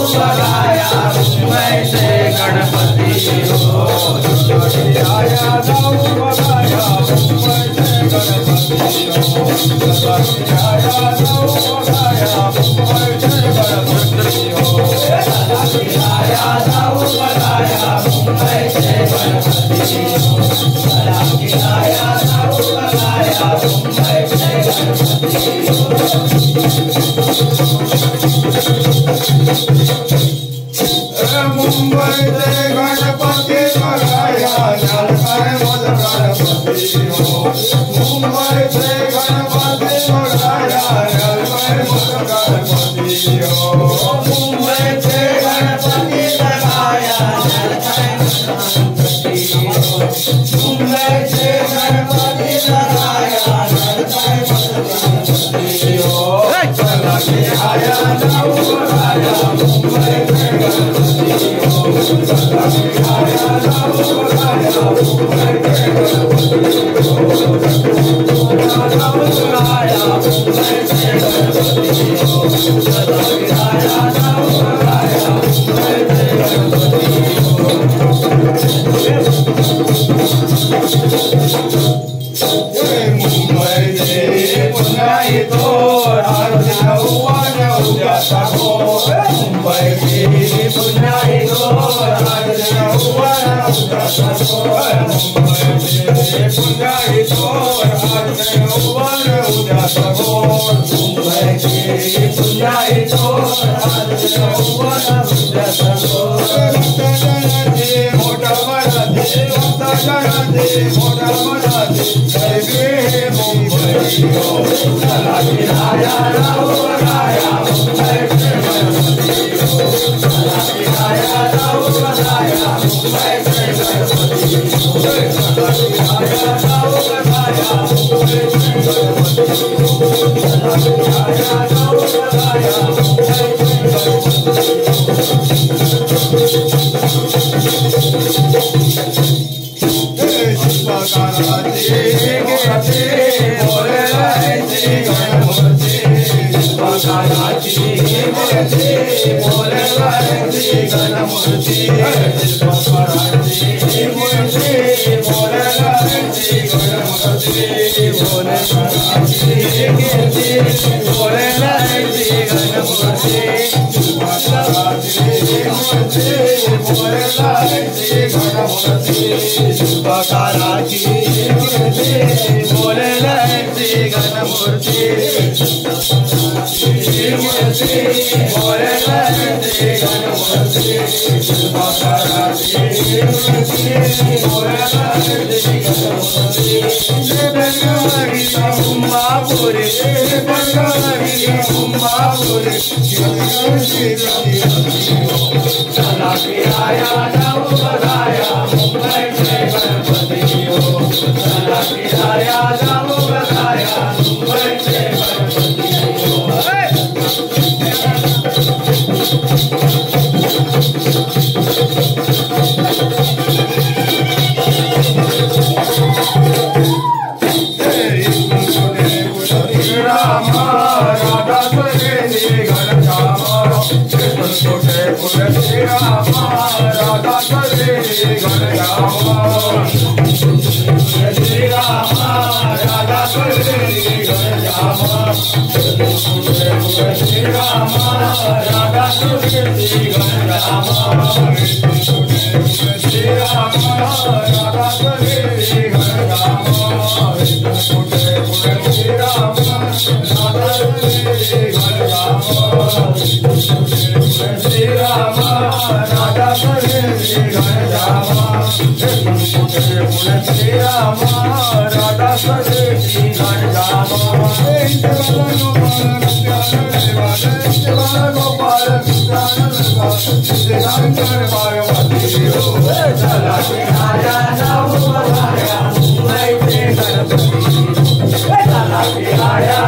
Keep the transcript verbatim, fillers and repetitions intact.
बधाया मुंबई से गणपति हो आया जाओ बधाया मुंबई से गणपति हो आया जाओ बधाया मुंबई से गणपति हो आया जाओ बधाया मुंबई से गणपति हो आया जाओ बधाया मुंबई से गणपति हो मुंबई से गणपति बधाया जल है मद गणपति हो मुंबई से गणपति बधाया जल है मद गणपति हो मुंबई से गणपति बधाया जल है गणपति हो मुंबई से गणपति बधाया जल है गणपति हो चला के आया जाओ बधाया मुंबई से गणपति हो चला के आया जाओ बधाया मुंबई से गणपति हो जाओ बधाया मुंबई से गणपति हो चला के आया जाओ बधाया मुंबई से गणपति मुंबई से पुण्याई तो राजा हुआ उद्या सको मुंबई से पुण्याई तो राजा हुआ उद्या सको मुंबई से पुण्याई तो राजा हुआ उद्या सको मुंबई से पुण्याई तो राजा हुआ उद्या सको मोटा बड़ा दे मोटा बड़ा दे मोटा बड़ा दे मुंबई हो चला के आया जाओ बधाया मुंबई से गणपति हो चला के आया जाओ बधाया मुंबई से गणपति हो चला के आया जाओ बधाया मुंबई से गणपति हो चला के आया जाओ बधाया मुंबई से गणपति चला के आया जाओ बधाया मुंबई से गणपति हो चला के आया जाओ बधाया मुंबई से गणपति हो आया